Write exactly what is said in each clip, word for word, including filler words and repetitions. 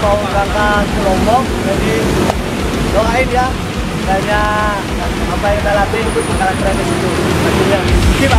mau berangkat ke Lombok, jadi doain ya, kayaknya apa yang kita latih sekarang keren di situ. Akhirnya, keep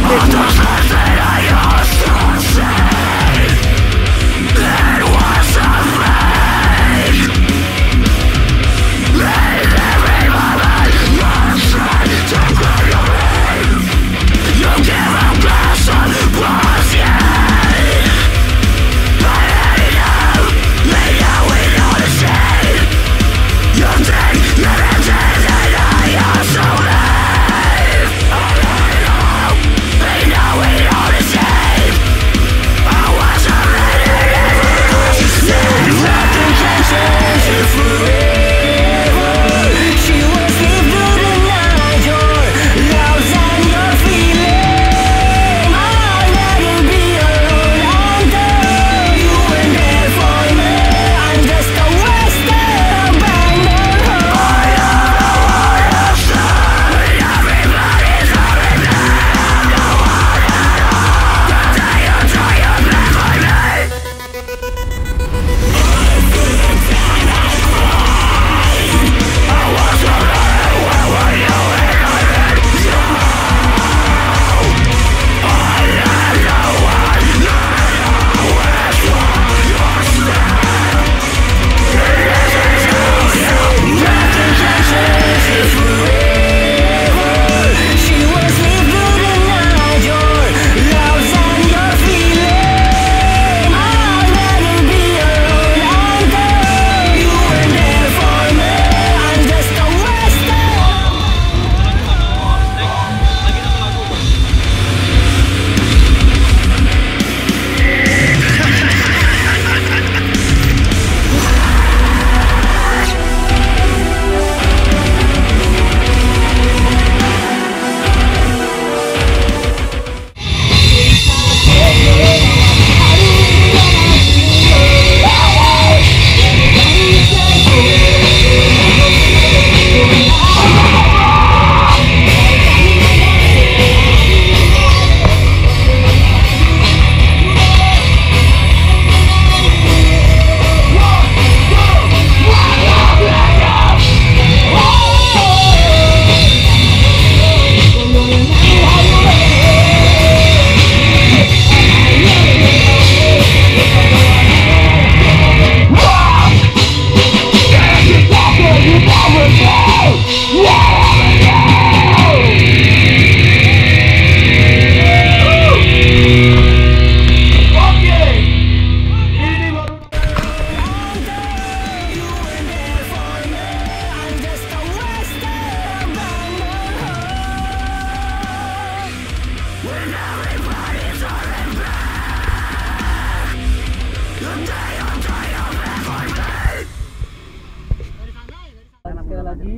sekali lagi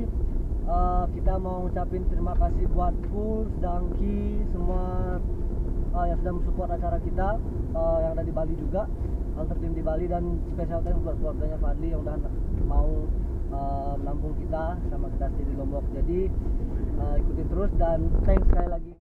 uh, kita mau ngucapin terima kasih buat Pulse, Dangki, semua uh, yang sudah mensupport acara kita, uh, yang ada di Bali juga, Alter Team di Bali, dan special thanks buat keluarganya Fadli yang udah mau uh, menampung kita sama kita stay di Lombok. Jadi uh, ikutin terus dan thanks sekali lagi.